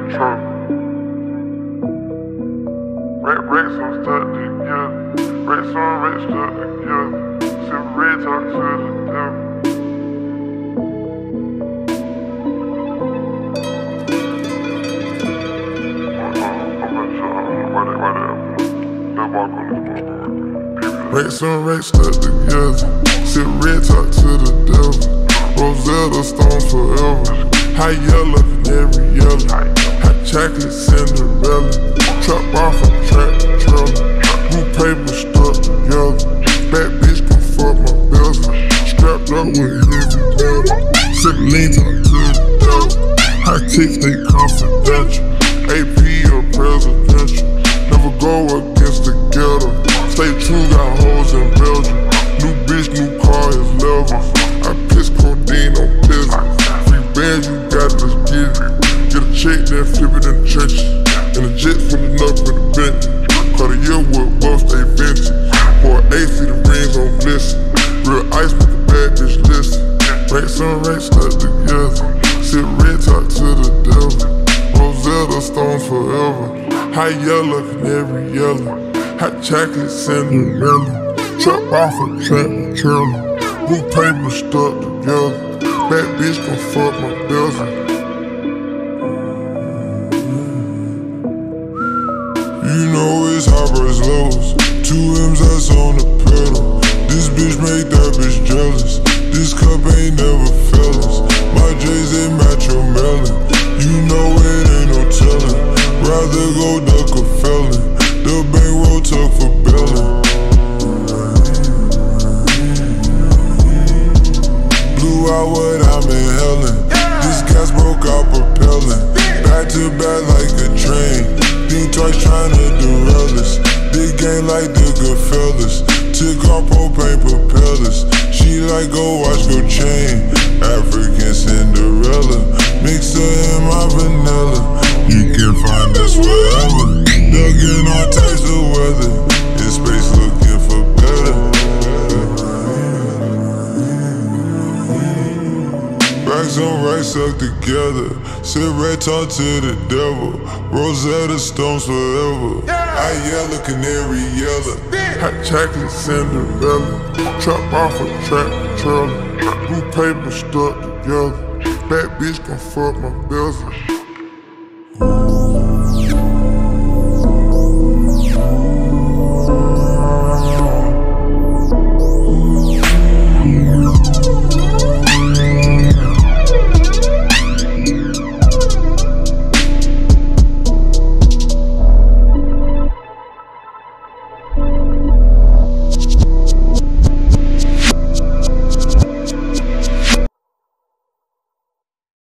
truck. Racks on stuck together. Racks on racks stuck together. Sip red talk to the devil. Racks on racks stuck together. Sip red talk to the devil. Rosetta Stones forever. High yellow, canary yellow. Hot chocolate Cinderella. Trap off a track trailer. Blue paper stuck together. Bad bitch can fuck my bezel. Strapped up with heavy metal. Sip lean talk to the devil. High chicks, they confidential. AP or presidential. Never go against the ghetto. Stay true, got hoes in Belgium. New bitch, new car is level. I piss codeine on business. Free band, you got it, let's get it. Get a check, then flip it in the trenches. And a jet filling up in the bench. Cartier wood buff, stay vintage. Pour AC, the rings on glisten. Real ice with the bad bitch listen. Racks on racks stuck together. Sip red talk to the devil. Rosetta Stones forever. High yellow, canary yellow. Hot chocolate Cinderella. Trap off a track trailer. Blue paper stuck together. Bad bitch gon' fuck my bezel. You know it's high versus lows. 2 M's that's on the pedal. This bitch make that bitch jealous. This cup ain't never fellas. My J's they match your melon. You know it ain't no telling. Rather go duck a felon. The bankroll tuck for bellin'. Blew out what I'm inhaling. This gas broke out propelling. Back to back like a train. Think twice tryna derail us. Big game like the Goodfellas. Took our propane propellers. She like go watch, go chain. African Cinderella. Mix her in my vanilla. You can find us wherever. Dugging all types of weather. In space looking for better. Racks on racks stuck together. Sip red talk to the devil. Rosetta Stones forever. High yellow, canary yellow. Hot chocolate Cinderella. Trap off a track trailer. Blue paper stuck together. Bad bitch gon' fuck my bezel.